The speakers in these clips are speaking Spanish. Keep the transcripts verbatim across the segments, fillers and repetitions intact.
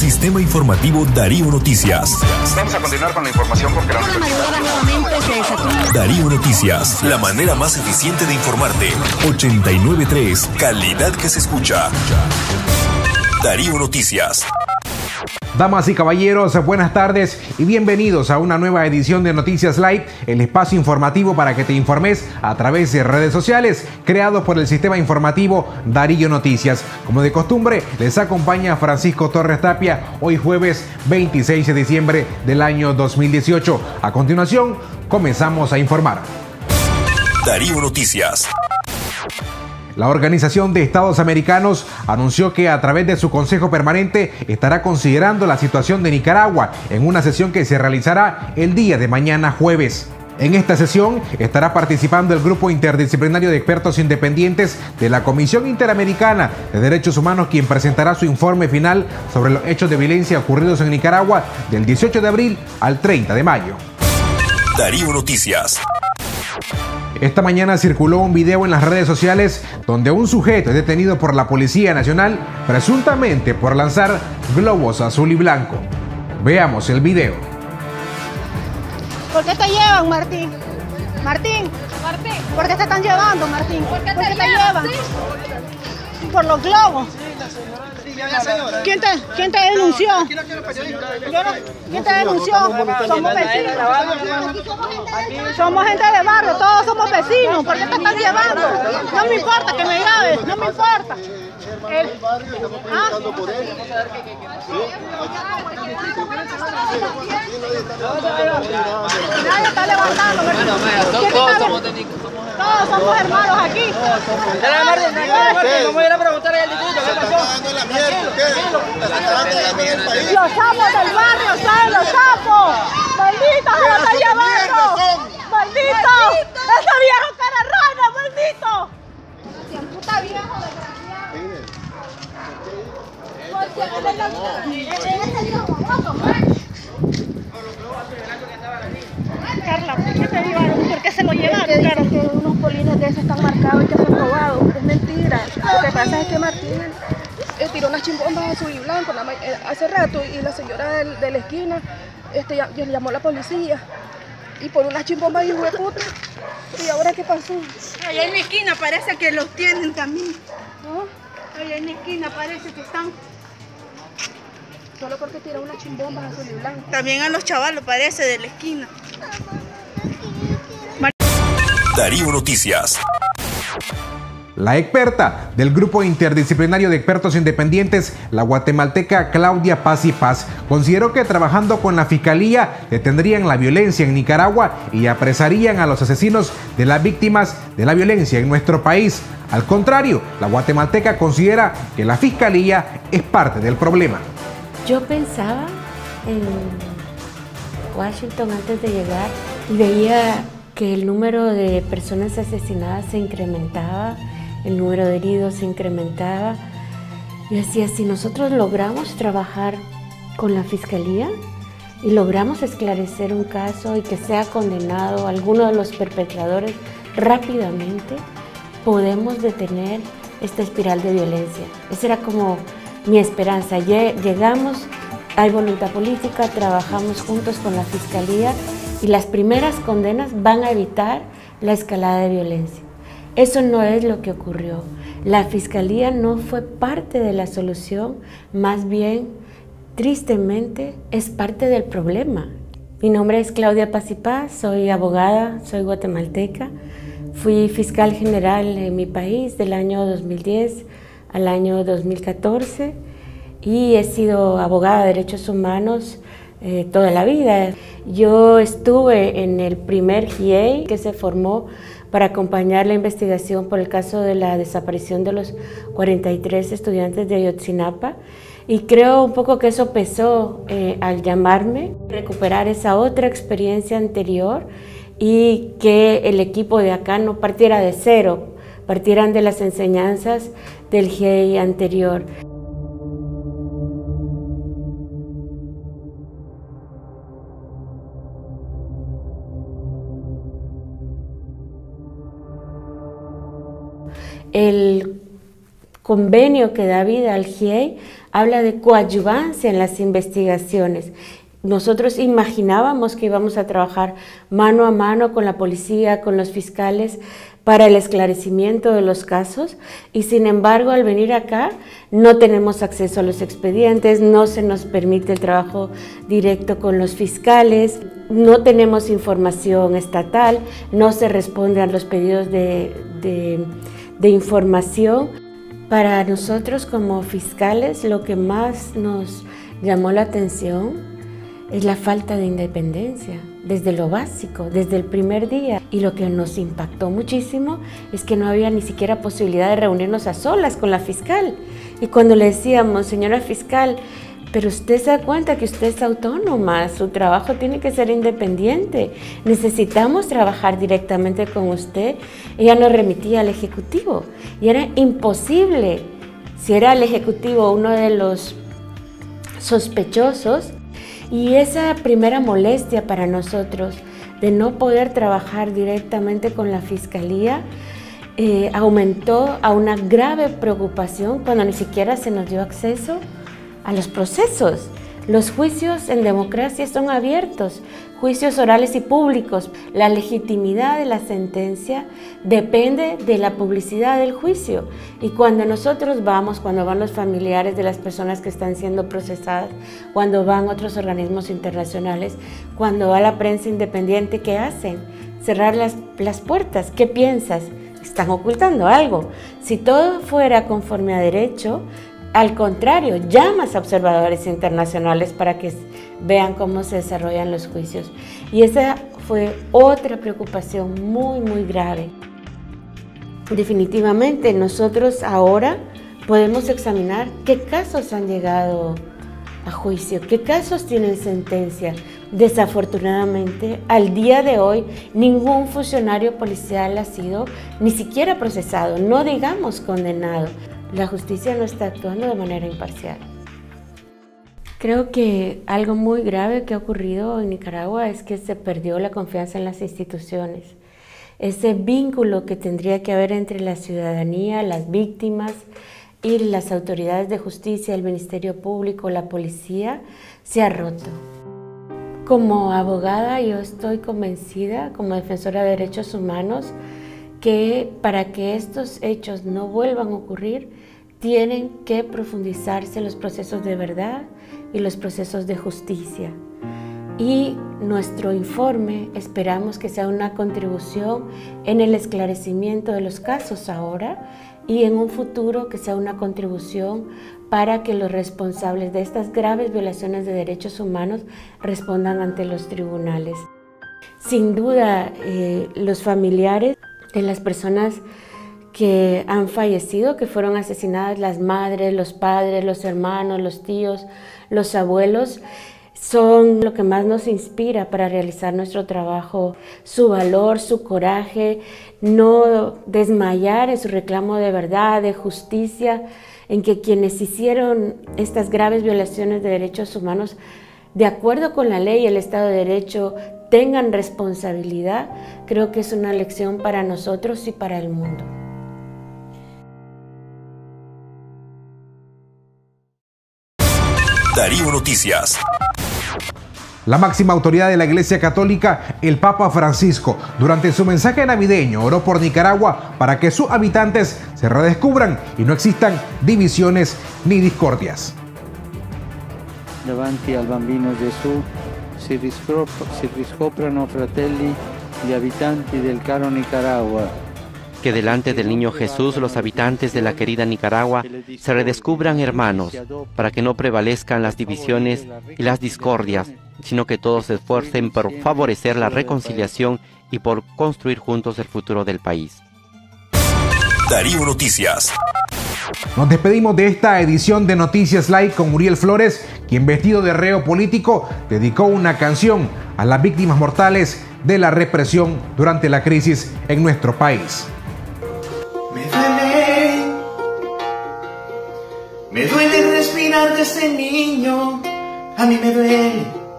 Sistema Informativo Darío Noticias. Vamos a continuar con la información porque la madrugada nuevamente se desató. Darío Noticias, la manera más eficiente de informarte. ochenta y nueve punto tres, calidad que se escucha. Darío Noticias. Damas y caballeros, buenas tardes y bienvenidos a una nueva edición de Noticias Live, el espacio informativo para que te informes a través de redes sociales, creado por el Sistema Informativo Darío Noticias. Como de costumbre, les acompaña Francisco Torres Tapia, hoy jueves veintiséis de diciembre del año dos mil dieciocho. A continuación, comenzamos a informar. Darío Noticias. La Organización de Estados Americanos anunció que a través de su Consejo Permanente estará considerando la situación de Nicaragua en una sesión que se realizará el día de mañana jueves. En esta sesión estará participando el grupo interdisciplinario de expertos independientes de la Comisión Interamericana de Derechos Humanos, quien presentará su informe final sobre los hechos de violencia ocurridos en Nicaragua del dieciocho de abril al treinta de mayo. Darío Noticias. Esta mañana circuló un video en las redes sociales donde un sujeto es detenido por la Policía Nacional presuntamente por lanzar globos azul y blanco. Veamos el video. ¿Por qué te llevan, Martín? Martín, Martín, ¿por qué te están llevando, Martín? ¿por qué ¿Por te, qué te llevan? llevan? Por los globos. ¿Quién te, quién te denunció? Yo no- ¿Quién te denunció? Somos vecinos. Somos gente de barrio, todos somos vecinos. ¿Por qué te están llevando? No me importa que me grabes, no me importa. El- ¿Ah? Nadie está levantando, ¿verdad? ¿Quién está le- Todos somos hermanos aquí. Dale, Martín, dale, Martín, vamos a ir a preguntar al distrito qué pasó. Los sapos del barrio, ¿saben los sapos? ¡Malditos, se lo están llevando! ¡Maldito! ¡Ese viejo cara rana, maldito! ¡Puta viejo Carla, ¿por qué te llevaron? ¿Por qué se lo llevaron? Que Claro. dicen que unos polines de esos están marcados y que son robados. Es mentira. Lo que pasa es que Martín eh, tiró unas chimbombas azul y blanco la ma- eh, hace rato y la señora del- de la esquina este, ya, ya llamó a la policía y por unas chimbombas y hueputa. ¿Y ahora qué pasó? Allá en la esquina parece que los tienen también. ¿No? Allá en la esquina parece que están. Solo porque tiró unas chimbombas azul y blanco. También a los chavalos parece de la esquina. Darío Noticias. La experta del Grupo Interdisciplinario de Expertos Independientes, la guatemalteca Claudia Paz y Paz, consideró que trabajando con la Fiscalía detendrían la violencia en Nicaragua y apresarían a los asesinos de las víctimas de la violencia en nuestro país. Al contrario, la guatemalteca considera que la Fiscalía es parte del problema. Yo pensaba en Washington antes de llegar y veía que el número de personas asesinadas se incrementaba, el número de heridos se incrementaba. Yo decía, si nosotros logramos trabajar con la Fiscalía y logramos esclarecer un caso y que sea condenado alguno de los perpetradores rápidamente, podemos detener esta espiral de violencia. Esa era como mi esperanza. Llegamos, hay voluntad política, trabajamos juntos con la Fiscalía y las primeras condenas van a evitar la escalada de violencia. Eso no es lo que ocurrió. La Fiscalía no fue parte de la solución, más bien, tristemente, es parte del problema. Mi nombre es Claudia Paz y Paz, soy abogada, soy guatemalteca. Fui fiscal general en mi país del año dos mil diez al año dos mil catorce y he sido abogada de derechos humanos eh, toda la vida. Yo estuve en el primer G I E I que se formó para acompañar la investigación por el caso de la desaparición de los cuarenta y tres estudiantes de Ayotzinapa y creo un poco que eso pesó eh, al llamarme, recuperar esa otra experiencia anterior y que el equipo de acá no partiera de cero, partieran de las enseñanzas del G I E I anterior. El convenio que da vida al G I E I habla de coadyuvancia en las investigaciones. Nosotros imaginábamos que íbamos a trabajar mano a mano con la policía, con los fiscales, para el esclarecimiento de los casos, y sin embargo al venir acá no tenemos acceso a los expedientes, no se nos permite el trabajo directo con los fiscales, no tenemos información estatal, no se responde a los pedidos de, de, de información. Para nosotros como fiscales lo que más nos llamó la atención es la falta de independencia, desde lo básico, desde el primer día. Y lo que nos impactó muchísimo es que no había ni siquiera posibilidad de reunirnos a solas con la fiscal. Y cuando le decíamos, señora fiscal, pero usted se da cuenta que usted es autónoma, su trabajo tiene que ser independiente, necesitamos trabajar directamente con usted, ella nos remitía al Ejecutivo. Y era imposible, si era el Ejecutivo uno de los sospechosos. Y esa primera molestia para nosotros de no poder trabajar directamente con la Fiscalía eh, aumentó a una grave preocupación cuando ni siquiera se nos dio acceso a los procesos. Los juicios en democracia son abiertos, juicios orales y públicos. La legitimidad de la sentencia depende de la publicidad del juicio. Y cuando nosotros vamos, cuando van los familiares de las personas que están siendo procesadas, cuando van otros organismos internacionales, cuando va la prensa independiente, ¿qué hacen? Cerrar las, las puertas. ¿Qué piensas? Están ocultando algo. Si todo fuera conforme a derecho, al contrario, llamas a observadores internacionales para que vean cómo se desarrollan los juicios. Y esa fue otra preocupación muy, muy grave. Definitivamente, nosotros ahora podemos examinar qué casos han llegado a juicio, qué casos tienen sentencia. Desafortunadamente, al día de hoy, ningún funcionario policial ha sido ni siquiera procesado, no digamos condenado. La justicia no está actuando de manera imparcial. Creo que algo muy grave que ha ocurrido en Nicaragua es que se perdió la confianza en las instituciones. Ese vínculo que tendría que haber entre la ciudadanía, las víctimas y las autoridades de justicia, el Ministerio Público, la policía, se ha roto. Como abogada, yo estoy convencida, como defensora de derechos humanos, que para que estos hechos no vuelvan a ocurrir, tienen que profundizarse los procesos de verdad y los procesos de justicia. Y nuestro informe esperamos que sea una contribución en el esclarecimiento de los casos ahora y en un futuro que sea una contribución para que los responsables de estas graves violaciones de derechos humanos respondan ante los tribunales. Sin duda, eh, los familiares de las personas que han fallecido, que fueron asesinadas, las madres, los padres, los hermanos, los tíos, los abuelos, son lo que más nos inspira para realizar nuestro trabajo. Su valor, su coraje, no desmayar en su reclamo de verdad, de justicia, en que quienes hicieron estas graves violaciones de derechos humanos, de acuerdo con la ley y el Estado de Derecho, tengan responsabilidad, creo que es una lección para nosotros y para el mundo. Darío Noticias. La máxima autoridad de la Iglesia Católica, el Papa Francisco, durante su mensaje navideño oró por Nicaragua para que sus habitantes se redescubran y no existan divisiones ni discordias. Davanti al bambino Gesù si riscoprano fratelli gli abitanti del caro Nicaragua. Que delante del niño Jesús los habitantes de la querida Nicaragua se redescubran hermanos, para que no prevalezcan las divisiones y las discordias, sino que todos se esfuercen por favorecer la reconciliación y por construir juntos el futuro del país. Darío Noticias. Nos despedimos de esta edición de Noticias Live con Uriel Flores, quien vestido de reo político dedicó una canción a las víctimas mortales de la represión durante la crisis en nuestro país. Me duele, me duele respirar de ese niño, a mí me duele.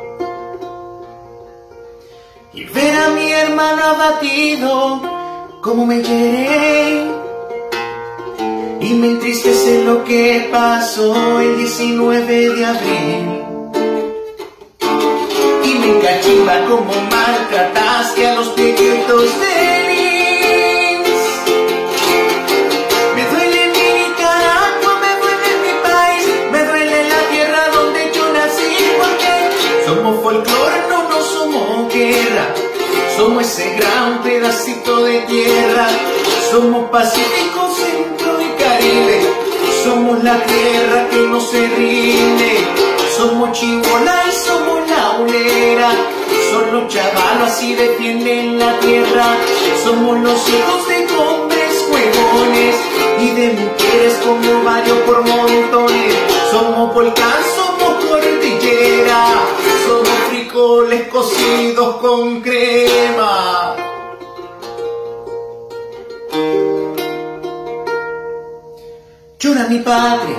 Y ver a mi hermano abatido, como me hiere. Y y me entristece lo que pasó el diecinueve de abril. Y me encachimba como maltrataste a los pequeños de Lins. Me duele mi Nicaragua, me duele mi país, me duele la tierra donde yo nací, porque somos folclore, no, no somos guerra. Somos ese gran pedacito de tierra, somos Pacífico, Centro y Caribe, somos la tierra que no se rinde, somos Chibola y somos la Ulera, son los chavalos así defienden la tierra, somos los hijos de hombres huevones y de mujeres como varios por montones, somos volcán, somos cordillera, somos frijoles cocidos con crema. Llora mi padre,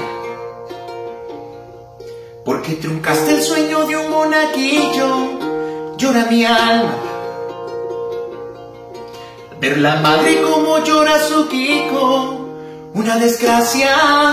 porque truncaste el sueño de un monaguillo. Llora mi alma, ver la madre como llora su Kiko, una desgracia.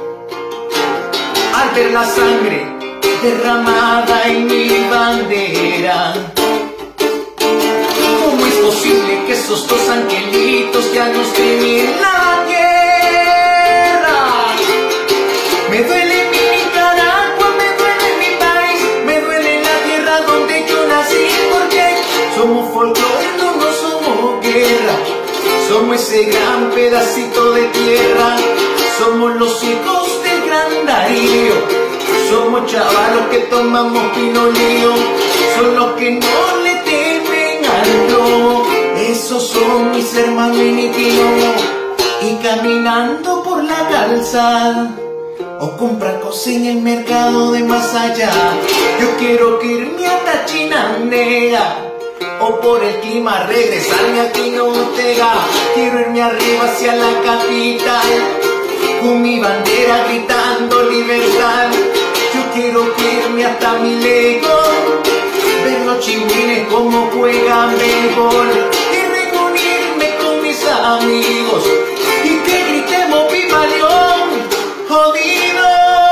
Al ver la sangre derramada en mi bandera, ¿cómo es posible que esos dos angelitos ya no estén en la guerra? Me duele mi Nicaragua, me duele mi país, me duele la tierra donde yo nací, porque somos folclore, no, no somos guerra, somos ese gran pedacito de tierra, somos los hijos del gran Darío. Somos chavalos que tomamos pinolío, son los que no le temen al plomo. Esos son mis hermanos y mi tío. Y caminando por la calzada, o comprar cosas en el mercado de más allá. Yo quiero que irme a Chinandega, o por el clima regresarme a Quinotega. Quiero irme arriba hacia la capital, con mi bandera gritando libertad. Yo quiero irme hasta mi lego, ver los chingüines como juegan béisbol, y reunirme con mis amigos, y que gritemos viva León, jodido.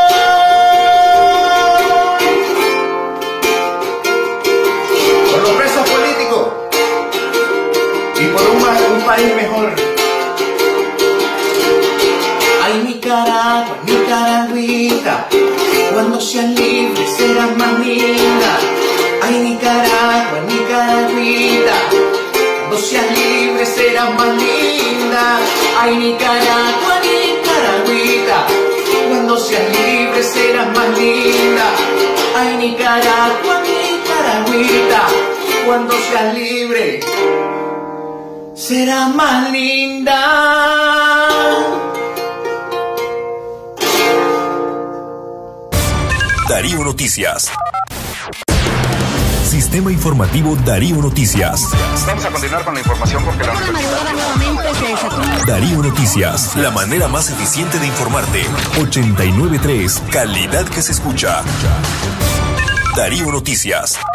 Por los presos políticos, y por un, un país mejor. Ay, Nicaragua, Nicaragüita, cuando sean libres serán más lindas. Ay, Nicaragua, Nicaragüita, cuando sean libres serán más lindas. Ay, Nicaragua, Nicaragüita, cuando sean libres serán más lindas. Ay, Nicaragua, Nicaragüita, cuando seas libre será más linda. Darío Noticias. Sistema Informativo Darío Noticias. Vamos a continuar con la información porque la Darío Noticias, la manera más eficiente de informarte. ochenta y nueve punto tres, calidad que se escucha. Darío Noticias.